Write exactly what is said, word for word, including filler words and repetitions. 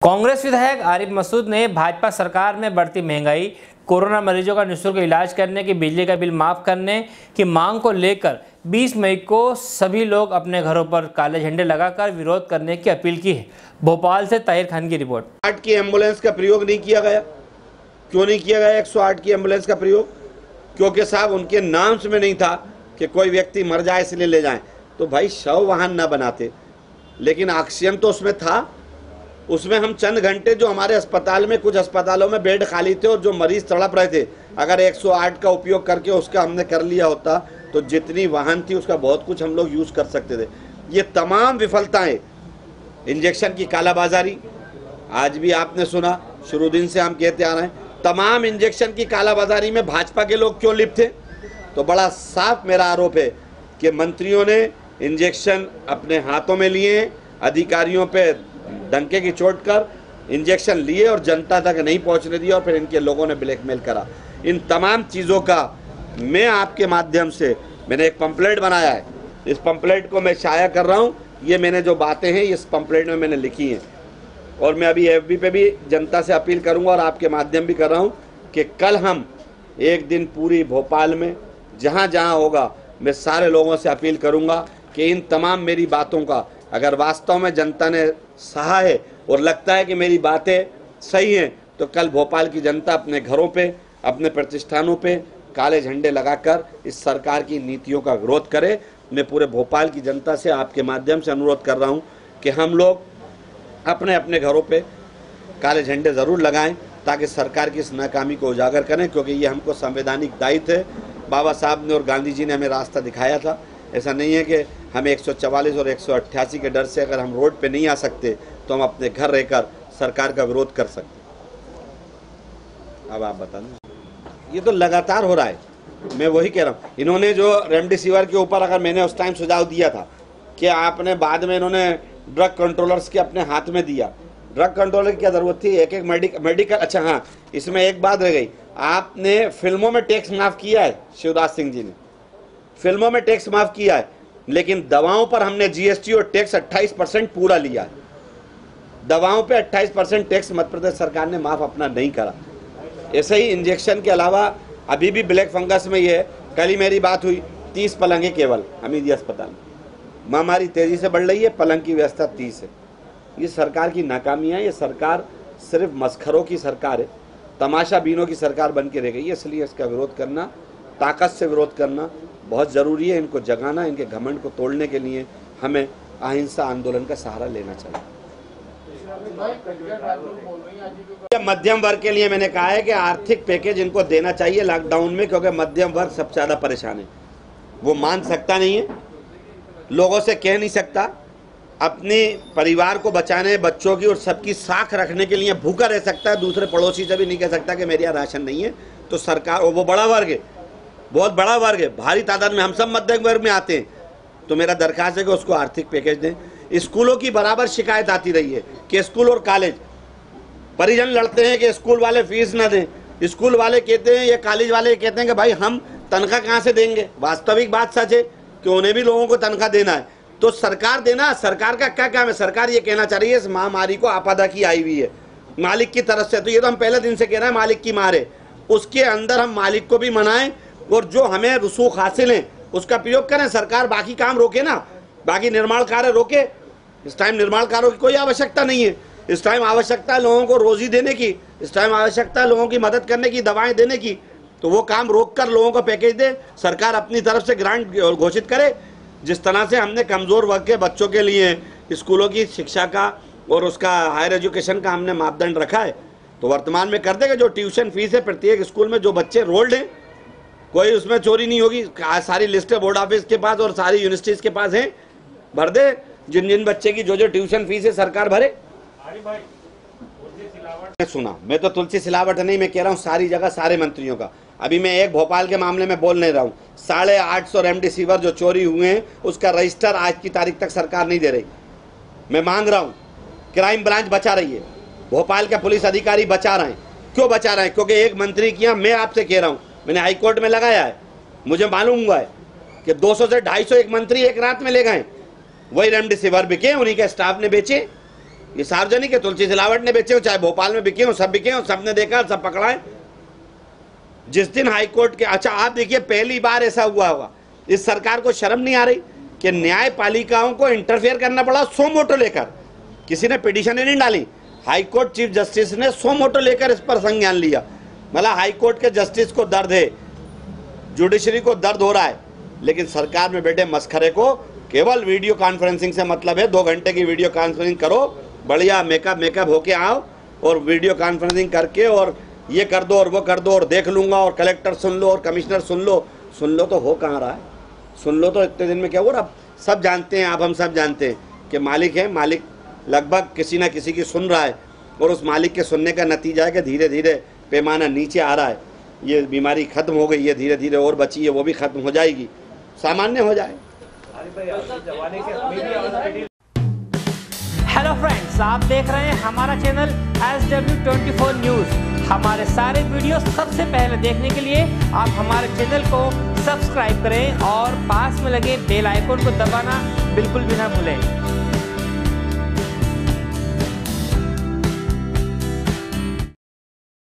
कांग्रेस विधायक आरिफ मसूद ने भाजपा सरकार में बढ़ती महंगाई, कोरोना मरीजों का निःशुल्क इलाज करने की, बिजली का बिल माफ करने की मांग को लेकर बीस मई को सभी लोग अपने घरों पर काले झंडे लगाकर विरोध करने की अपील की है। भोपाल से ताहिर खान की रिपोर्ट। आठ की एम्बुलेंस का प्रयोग नहीं किया गया। क्यों नहीं किया गया एक सौ आठ की एम्बुलेंस का प्रयोग? क्योंकि साहब उनके नाम में नहीं था कि कोई व्यक्ति मर जाए इसलिए ले जाएं। तो भाई शव वाहन ना बनाते, लेकिन ऑक्सीजन तो उसमें था। उसमें हम चंद घंटे जो हमारे अस्पताल में, कुछ अस्पतालों में बेड खाली थे और जो मरीज तड़प रहे थे, अगर एक सौ आठ का उपयोग करके उसका हमने कर लिया होता तो जितनी वाहन थी उसका बहुत कुछ हम लोग यूज़ कर सकते थे। ये तमाम विफलताएं, इंजेक्शन की कालाबाजारी, आज भी आपने सुना, शुरू दिन से हम कहते आ रहे हैं, तमाम इंजेक्शन की कालाबाजारी में भाजपा के लोग क्यों लिप्त थे? तो बड़ा साफ मेरा आरोप है कि मंत्रियों ने इंजेक्शन अपने हाथों में लिए, अधिकारियों पे डंके की चोट कर इंजेक्शन लिए और जनता तक नहीं पहुंचने दिया और फिर इनके लोगों ने ब्लैकमेल करा। इन तमाम चीज़ों का मैं आपके माध्यम से, मैंने एक पंपलेट बनाया है, इस पंपलेट को मैं शाया कर रहा हूं। ये मैंने जो बातें हैं इस पंपलेट में मैंने लिखी हैं और मैं अभी एफ बी पे भी जनता से अपील करूंगा और आपके माध्यम भी कर रहा हूं कि कल हम एक दिन पूरी भोपाल में जहां जहां होगा, मैं सारे लोगों से अपील करूंगा कि इन तमाम मेरी बातों का अगर वास्तव में जनता ने सहा है और लगता है कि मेरी बातें सही हैं, तो कल भोपाल की जनता अपने घरों पे, अपने प्रतिष्ठानों पे काले झंडे लगाकर इस सरकार की नीतियों का विरोध करे। मैं पूरे भोपाल की जनता से आपके माध्यम से अनुरोध कर रहा हूं कि हम लोग अपने अपने घरों पे काले झंडे ज़रूर लगाएं ताकि सरकार की इस नाकामी को उजागर करें, क्योंकि ये हमको संवैधानिक दायित्व है। बाबा साहब ने और गांधी जी ने हमें रास्ता दिखाया था। ऐसा नहीं है कि हम एक सौ चवालीस और एक सौ अट्ठासी के डर से अगर हम रोड पे नहीं आ सकते तो हम अपने घर रहकर सरकार का विरोध कर सकते। अब आप बता दें, ये तो लगातार हो रहा है। मैं वही कह रहा हूँ, इन्होंने जो रेमडेसिविर के ऊपर अगर मैंने उस टाइम सुझाव दिया था कि आपने बाद में इन्होंने ड्रग कंट्रोलर्स के अपने हाथ में दिया, ड्रग कंट्रोलर की क्या ज़रूरत थी? एक एक मेडिकल मेडिकल अच्छा हाँ, इसमें एक बात रह गई, आपने फिल्मों में टैक्स माफ़ किया है, शिवराज सिंह जी ने फिल्मों में टैक्स माफ़ किया है, लेकिन दवाओं पर हमने जीएसटी और टैक्स अट्ठाईस परसेंट पूरा लिया है। दवाओं पे अट्ठाईस परसेंट टैक्स मध्य प्रदेश सरकार ने माफ़ अपना नहीं करा। ऐसे ही इंजेक्शन के अलावा अभी भी ब्लैक फंगस में ये है। कल ही मेरी बात हुई, तीस पलंग है केवल हमीदिया अस्पताल में। महामारी तेज़ी से बढ़ रही है, पलंग की व्यवस्था तीस है। ये सरकार की नाकामी है। ये सरकार सिर्फ मस्खरों की सरकार है, तमाशा बीनों की सरकार बन के रह गई है। इसलिए इसका विरोध करना, ताकत से विरोध करना बहुत ज़रूरी है। इनको जगाना, इनके घमंड को तोड़ने के लिए हमें अहिंसा आंदोलन का सहारा लेना चाहिए। मध्यम वर्ग के लिए मैंने कहा है कि आर्थिक पैकेज इनको देना चाहिए लॉकडाउन में, क्योंकि मध्यम वर्ग सबसे ज़्यादा परेशान है। वो मान सकता नहीं है, लोगों से कह नहीं सकता, अपने परिवार को बचाने, बच्चों की और सबकी साख रखने के लिए भूखा रह सकता है। दूसरे पड़ोसी से भी नहीं कह सकता कि मेरे यहाँ राशन नहीं है। तो सरकार, वो बड़ा वर्ग है, बहुत बड़ा वर्ग है, भारी तादाद में हम सब मध्यम वर्ग में आते हैं। तो मेरा दरख्वास्त है कि उसको आर्थिक पैकेज दें। स्कूलों की बराबर शिकायत आती रही है कि स्कूल और कॉलेज, परिजन लड़ते हैं कि स्कूल वाले फीस ना दें, स्कूल वाले कहते हैं या कॉलेज वाले कहते हैं कि भाई हम तनख्वाह कहाँ से देंगे। वास्तविक बात सच है कि उन्हें भी लोगों को तनख्वाह देना है, तो सरकार देना। सरकार का क्या काम है? सरकार ये कहना चाह रही है इस महामारी को आपदा की आई हुई है मालिक की तरफ से। तो ये तो हम पहले दिन से कह रहे हैं मालिक की मार है। उसके अंदर हम मालिक को भी मनाएं और जो हमें रसूख हासिल है उसका प्रयोग करें। सरकार बाकी काम रोके ना, बाकी निर्माण कार्य रोके। इस टाइम निर्माण कार्यों की कोई आवश्यकता नहीं है। इस टाइम आवश्यकता है लोगों को रोजी देने की, इस टाइम आवश्यकता है लोगों की मदद करने की, दवाएं देने की। तो वो काम रोक कर लोगों को पैकेज दे, सरकार अपनी तरफ से ग्रांट घोषित करे। जिस तरह से हमने कमज़ोर वर्ग के बच्चों के लिए स्कूलों की शिक्षा का और उसका हायर एजुकेशन का हमने मापदंड रखा है, तो वर्तमान में कर देगा। जो ट्यूशन फीस है प्रत्येक स्कूल में, जो बच्चे रोल्ड हैं, कोई उसमें चोरी नहीं होगी। सारी लिस्टें बोर्ड ऑफिस के पास और सारी यूनिवर्सिटीज़ के पास हैं, भर दे। जिन जिन बच्चे की जो जो ट्यूशन फीस है सरकार भरे। सुना, मैं तो तुलसी सिलावट नहीं, मैं कह रहा हूँ सारी जगह सारे मंत्रियों का। अभी मैं एक भोपाल के मामले में बोल नहीं रहा हूँ। साढ़े आठ सौ रेमडेसिविर जो चोरी हुए हैं उसका रजिस्टर आज की तारीख तक सरकार नहीं दे रही। मैं मांग रहा हूँ, क्राइम ब्रांच बचा रही है, भोपाल के पुलिस अधिकारी बचा रहे हैं। क्यों बचा रहे हैं? क्योंकि एक मंत्री किया। मैं आपसे कह रहा हूँ, मैंने हाईकोर्ट में लगाया है, मुझे मालूम हुआ है कि दो सौ से ढाई सौ एक मंत्री एक रात में ले गए। वही रेमडेसिविर बिके, उन्हीं के स्टाफ ने बेचे। ये सार्वजनिक है, तुलसी सिलावट ने बेचे हो, चाहे भोपाल में बिके हो, सब बिके हो, सबने देखा, सब पकड़ाए। जिस दिन हाईकोर्ट के, अच्छा आप देखिए पहली बार ऐसा हुआ होगा, इस सरकार को शर्म नहीं आ रही कि न्यायपालिकाओं को इंटरफेयर करना पड़ा सो मोटो लेकर। किसी ने पिटीशन ही नहीं डाली, हाईकोर्ट चीफ जस्टिस ने सो मोटो लेकर इस पर संज्ञान लिया। मतलब हाईकोर्ट के जस्टिस को दर्द है, जुडिशरी को दर्द हो रहा है, लेकिन सरकार में बैठे मस्खरे को केवल वीडियो कॉन्फ्रेंसिंग से मतलब है। दो घंटे की वीडियो कॉन्फ्रेंसिंग करो, बढ़िया मेकअप मेकअप होके आओ और वीडियो कॉन्फ्रेंसिंग करके और ये कर दो और वो कर दो और देख लूँगा और कलेक्टर सुन लो और कमिश्नर सुन लो। सुन लो तो हो कहाँ रहा है, सुन लो तो इतने दिन में क्या हुआ। अब सब जानते हैं, आप हम सब जानते हैं कि मालिक है, मालिक लगभग किसी न किसी की सुन रहा है और उस मालिक के सुनने का नतीजा है कि धीरे धीरे पैमाना नीचे आ रहा है। ये बीमारी खत्म हो गई है, धीरे धीरे और बची है वो भी खत्म हो जाएगी, सामान्य हो जाए। हेलो फ्रेंड्स, आप देख रहे हैं हमारा channel S W twenty four news. हमारे सारे वीडियो सबसे पहले देखने के लिए आप हमारे चैनल को सब्सक्राइब करें और पास में लगे बेल आइकन को दबाना बिल्कुल भी ना भूलें।